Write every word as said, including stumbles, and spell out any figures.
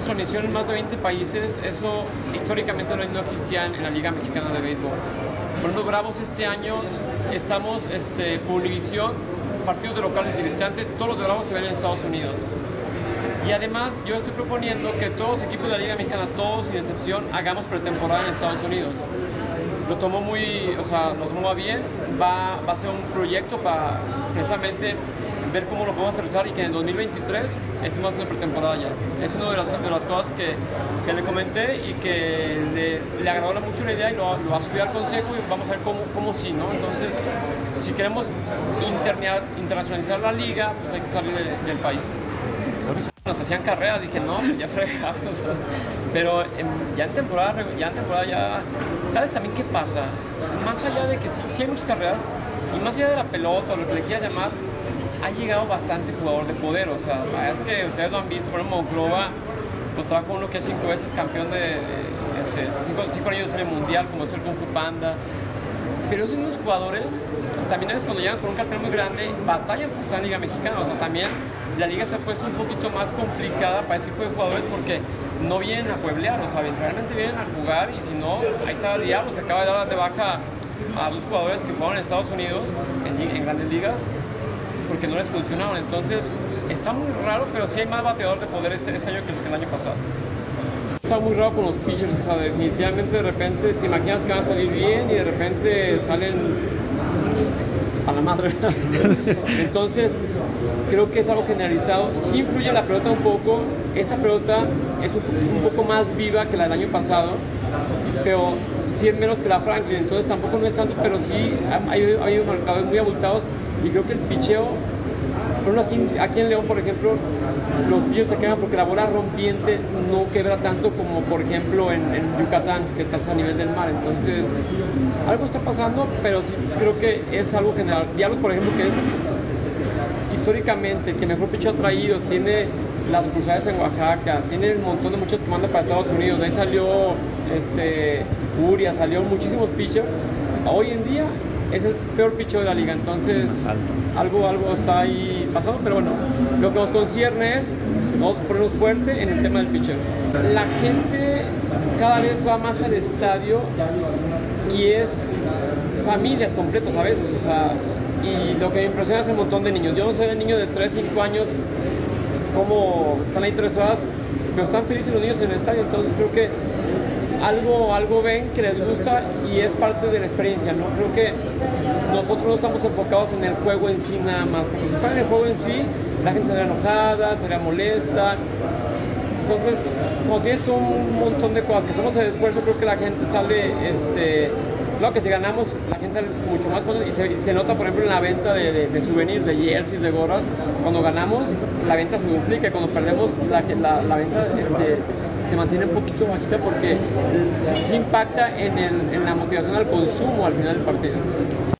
transmisión en más de veinte países. Eso históricamente no, no existía en, en la Liga Mexicana de Béisbol. Por ejemplo, Bravos este año estamos este, por Univisión, partidos de locales de visitante, todos los de Bravos se ven en Estados Unidos. Y además yo estoy proponiendo que todos los equipos de la Liga Mexicana, todos sin excepción, hagamos pretemporada en Estados Unidos. Lo tomó muy, o sea, lo tomó bien, va, va a ser un proyecto para precisamente ver cómo lo podemos aterrizar y que en el dos mil veintitrés estemos haciendo pretemporada ya. Es una de las, de las cosas que, que le comenté y que le, le agradó mucho la idea y lo, lo va a subir al consejo y vamos a ver cómo, cómo sí, ¿no? Entonces, si queremos internear, internacionalizar la liga, pues hay que salir de, del país. Nos hacían carreras, dije no, ya fregamos. Pero en, ya en temporada, ya en temporada ya, ¿sabes también qué pasa? Más allá de que sí, sí hay muchas carreras, y más allá de la pelota o lo que le quieras llamar, ha llegado bastante jugador de poder. O sea, es que ustedes lo han visto, por ejemplo, Monclova, pues trabaja uno que es cinco veces campeón de, de este, cinco, cinco años en el mundial, como es el Kung Fu Panda. Pero esos mismos jugadores, también es cuando llegan con un cartel muy grande, batallan por estar en Liga Mexicana. O sea, también la liga se ha puesto un poquito más complicada para este tipo de jugadores porque no vienen a pueblear, o sea, realmente vienen a jugar. Y si no, ahí está Diablos, que acaba de dar de baja a dos jugadores que jugaron en Estados Unidos, en, en grandes ligas, porque no les funcionaron. Entonces, está muy raro, pero sí hay más bateador de poder este, este año que el año pasado. Está muy raro con los pitchers, o sea, definitivamente de repente te imaginas que van a salir bien y de repente salen a la madre. Entonces, creo que es algo generalizado. Sí influye la pelota un poco. Esta pelota es un, un poco más viva que la del año pasado, pero sí es menos que la Franklin, entonces tampoco no es tanto, pero sí hay, hay marcadores muy abultados y creo que el picheo, por ejemplo, aquí, aquí en León, por ejemplo, los picheos se quedan porque la bola rompiente no quebra tanto como, por ejemplo, en, en Yucatán, que estás a nivel del mar. Entonces, algo está pasando, pero sí creo que es algo general. Diablos, por ejemplo, que es históricamente el que mejor picheo ha traído, tiene las sucursales en Oaxaca, tiene un montón de muchos que mandan para Estados Unidos. De ahí salió este, Uria, salió muchísimos pitchers. Hoy en día es el peor pitcher de la liga, entonces algo, algo está ahí pasando, pero bueno, lo que nos concierne es nosotros ponernos fuerte en el tema del pitcher. La gente cada vez va más al estadio y es familias completas a veces, o sea, y lo que me impresiona es el montón de niños. Yo no sé de niños de tres, cinco años cómo están ahí tres horas, pero están felices los niños en el estadio, entonces creo que algo, algo ven que les gusta y es parte de la experiencia, ¿no? Creo que nosotros no estamos enfocados en el juego en sí nada más, porque si fuera en el juego en sí, la gente sería enojada, sería molesta. Entonces, como tienes un montón de cosas que somos el esfuerzo, creo que la gente sale, este, claro que si ganamos, la gente sale mucho más y se, y se nota, por ejemplo, en la venta de, de, de souvenirs, de jerseys, de gorras. Cuando ganamos, la venta se duplica, y cuando perdemos, la, la, la venta este, se mantiene un poquito bajita porque sí, sí impacta en, el, en la motivación al consumo al final del partido.